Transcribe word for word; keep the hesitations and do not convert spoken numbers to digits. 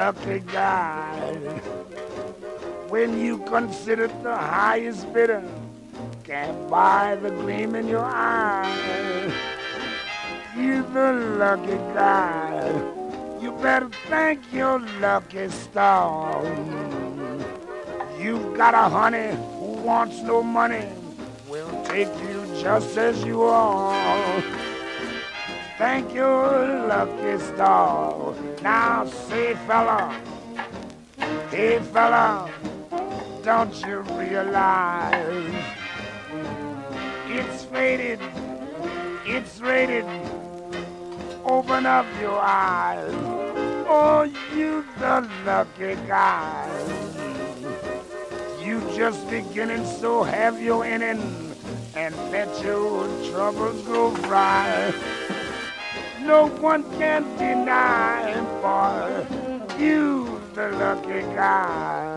lucky guy. When you consider the highest bidder can't buy the gleam in your eye, you the lucky guy. You better thank your lucky star. You've got a honey who wants no money, will take you just as you are. Thank your lucky star. Now say fella, hey fella, don't you realize it's faded, it's rated, open up your eyes. Oh, you the lucky guy. You just beginning, so have your inning, and let your troubles go fry. No one can deny, boy, you the lucky guy.